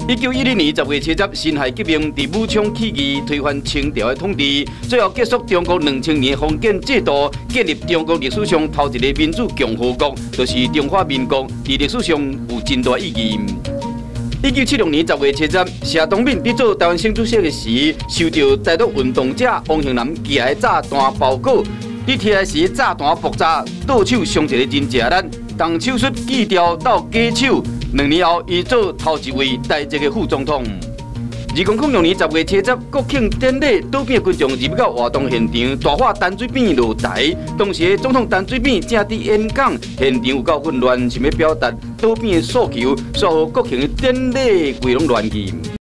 1912年10月7日，辛亥革命伫武昌起义，推翻清朝的统治，最后结束中国2000年的封建制度，建立中国历史上头一个民主共和国，就是中华民国，伫历史上有真大意义。1976年10月7日，谢东闵伫做台湾省主席的时，收到台独运动者王庆南寄来的炸弹报告。伫摕来时，炸弹爆炸，倒手伤一个人食力，动手术锯掉到假手。2年后，伊做头一位台籍的副总统。2006年10月7日，国庆典礼，倒变群众入到活动现场，大喊陈水扁落台。当时总统陈水扁正伫演讲，现场有够混乱，想要表达倒变的诉求，煞予国庆典礼规拢乱去。